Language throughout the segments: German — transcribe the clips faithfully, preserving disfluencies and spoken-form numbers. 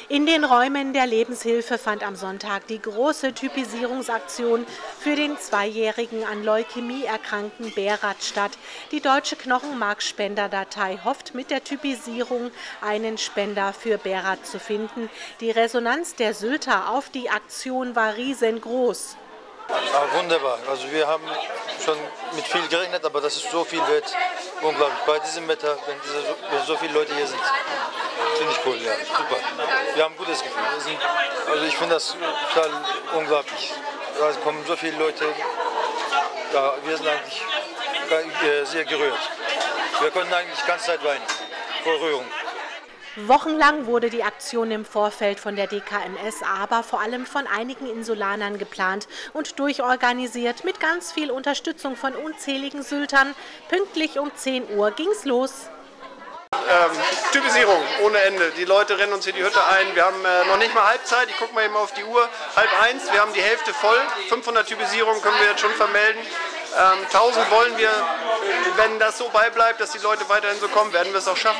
In den Räumen der Lebenshilfe fand am Sonntag die große Typisierungsaktion für den zweijährigen an Leukämie erkrankten Berat statt. Die Deutsche Knochenmarkspenderdatei hofft mit der Typisierung einen Spender für Berat zu finden. Die Resonanz der Sylter auf die Aktion war riesengroß. Ah, wunderbar. Also wir haben schon mit viel gerechnet, aber dass es so viel wird, unglaublich. Bei diesem Wetter, wenn, diese, wenn so viele Leute hier sind, finde ich cool, ja, super. Wir haben ein gutes Gefühl. Sind, also ich finde das total unglaublich. Da kommen so viele Leute, ja, wir sind eigentlich sehr gerührt. Wir konnten eigentlich die ganze Zeit weinen, vor Rührung. Wochenlang wurde die Aktion im Vorfeld von der D K M S, aber vor allem von einigen Insulanern geplant und durchorganisiert mit ganz viel Unterstützung von unzähligen Syltern. Pünktlich um zehn Uhr ging's los. Ähm, Typisierung ohne Ende. Die Leute rennen uns hier die Hütte ein. Wir haben äh, noch nicht mal Halbzeit. Ich gucke mal eben auf die Uhr. Halb eins. Wir haben die Hälfte voll. fünfhundert Typisierungen können wir jetzt schon vermelden. Ähm, tausend wollen wir. Wenn das so beibleibt, dass die Leute weiterhin so kommen, werden wir es auch schaffen.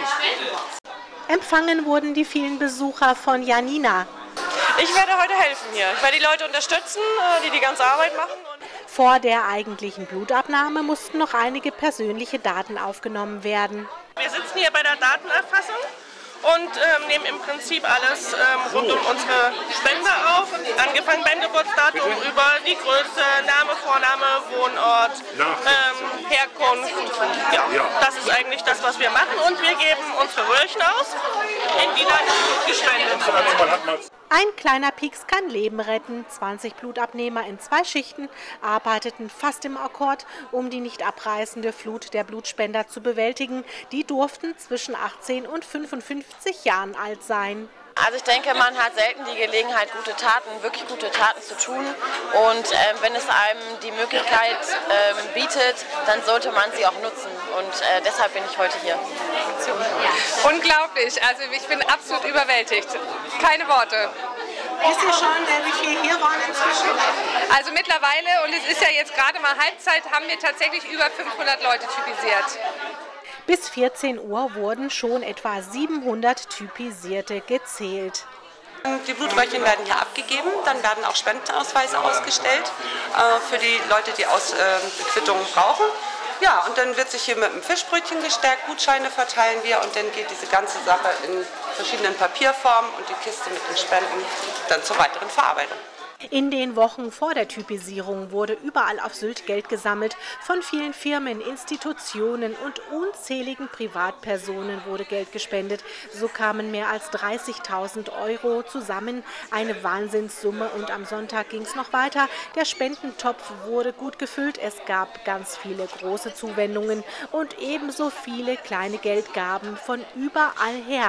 Empfangen wurden die vielen Besucher von Janina. Ich werde heute helfen hier. Ich werde die Leute unterstützen, die die ganze Arbeit machen. Vor der eigentlichen Blutabnahme mussten noch einige persönliche Daten aufgenommen werden. Wir sitzen hier bei der Datenerfassung und ähm, nehmen im Prinzip alles ähm, rund um unsere Spender auf, angefangen beim Geburtsdatum über die Größe, Name, Vorname, Wohnort, ähm, Herkunft. Ja, das ist eigentlich das, was wir machen, und wir geben unsere Röhrchen aus, in die dann gespendet wird. Ein kleiner Pieks kann Leben retten. zwanzig Blutabnehmer in zwei Schichten arbeiteten fast im Akkord, um die nicht abreißende Flut der Blutspender zu bewältigen. Die durften zwischen achtzehn und fünfundfünfzig Jahren alt sein. Also ich denke, man hat selten die Gelegenheit, gute Taten, wirklich gute Taten zu tun. Und ähm, wenn es einem die Möglichkeit ähm, bietet, dann sollte man sie auch nutzen. Und äh, deshalb bin ich heute hier. Unglaublich, also ich bin absolut überwältigt. Keine Worte. Wisst ihr schon, wie viele hier waren inzwischen? Also mittlerweile, und es ist ja jetzt gerade mal Halbzeit, haben wir tatsächlich über fünfhundert Leute typisiert. Bis vierzehn Uhr wurden schon etwa siebenhundert Typisierte gezählt. Die Blutröhrchen werden hier abgegeben, dann werden auch Spendenausweise ausgestellt äh, für die Leute, die Aus, äh, Quittungen brauchen. Ja, und dann wird sich hier mit einem Fischbrötchen gestärkt, Gutscheine verteilen wir, und dann geht diese ganze Sache in verschiedenen Papierformen und die Kiste mit den Spenden dann zur weiteren Verarbeitung. In den Wochen vor der Typisierung wurde überall auf Sylt Geld gesammelt. Von vielen Firmen, Institutionen und unzähligen Privatpersonen wurde Geld gespendet. So kamen mehr als dreißigtausend Euro zusammen. Eine Wahnsinnssumme, und am Sonntag ging es noch weiter. Der Spendentopf wurde gut gefüllt. Es gab ganz viele große Zuwendungen und ebenso viele kleine Geldgaben von überall her.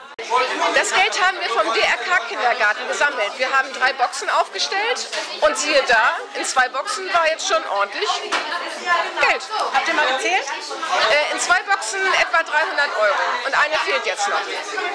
Das Geld haben wir vom D R K-Kindergarten gesammelt. Wir haben drei Boxen aufgestellt und siehe da, in zwei Boxen war jetzt schon ordentlich Geld. Habt ihr mal gezählt? Äh, in zwei Boxen etwa dreihundert Euro und eine fehlt jetzt noch.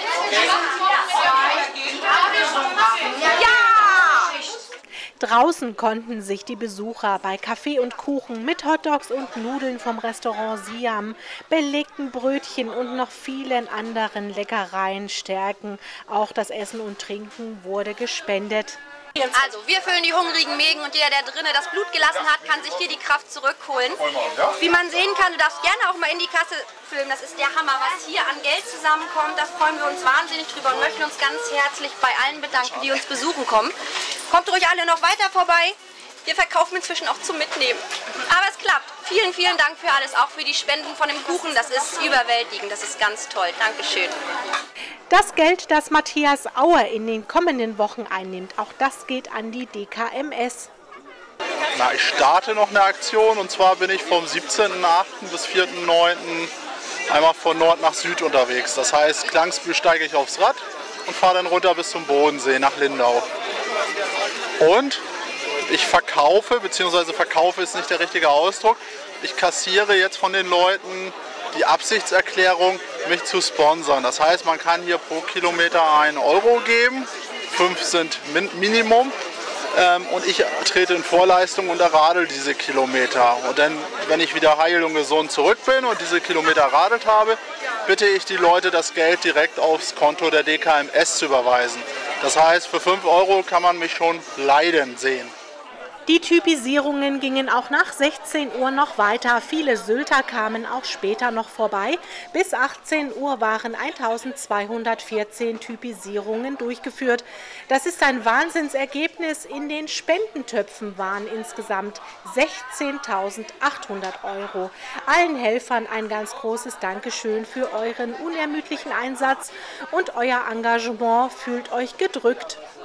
Ja! Draußen konnten sich die Besucher bei Kaffee und Kuchen mit Hotdogs und Nudeln vom Restaurant Siam, belegten Brötchen und noch vielen anderen Leckereien stärken. Auch das Essen und Trinken wurde gespendet. Also, wir füllen die hungrigen Mägen, und jeder, der drinnen das Blut gelassen hat, kann sich hier die Kraft zurückholen. Wie man sehen kann, du darfst gerne auch mal in die Kasse filmen. Das ist der Hammer, was hier an Geld zusammenkommt. Da freuen wir uns wahnsinnig drüber und möchten uns ganz herzlich bei allen bedanken, die uns besuchen kommen. Kommt ruhig alle noch weiter vorbei. Wir verkaufen inzwischen auch zum Mitnehmen. Aber es klappt. Vielen, vielen Dank für alles, auch für die Spenden von dem Kuchen. Das ist überwältigend, das ist ganz toll. Dankeschön. Das Geld, das Matthias Auer in den kommenden Wochen einnimmt, auch das geht an die D K M S. Na, ich starte noch eine Aktion, und zwar bin ich vom siebzehnten achten bis vierten neunten einmal von Nord nach Süd unterwegs. Das heißt, Klangsbühl steige ich aufs Rad und fahre dann runter bis zum Bodensee nach Lindau. Und ich verkaufe, beziehungsweise verkaufe ist nicht der richtige Ausdruck, ich kassiere jetzt von den Leuten die Absichtserklärung, mich zu sponsern. Das heißt, man kann hier pro Kilometer einen Euro geben, fünf sind Min Minimum, Ähm, und ich trete in Vorleistung und erradel diese Kilometer. Und dann, wenn ich wieder heil und gesund zurück bin und diese Kilometer erradelt habe, bitte ich die Leute, das Geld direkt aufs Konto der D K M S zu überweisen. Das heißt, für fünf Euro kann man mich schon leiden sehen. Die Typisierungen gingen auch nach sechzehn Uhr noch weiter. Viele Sylter kamen auch später noch vorbei. Bis achtzehn Uhr waren eintausendzweihundertvierzehn Typisierungen durchgeführt. Das ist ein Wahnsinnsergebnis. In den Spendentöpfen waren insgesamt sechzehntausendachthundert Euro. Allen Helfern ein ganz großes Dankeschön für euren unermüdlichen Einsatz und euer Engagement. Fühlt euch gedrückt.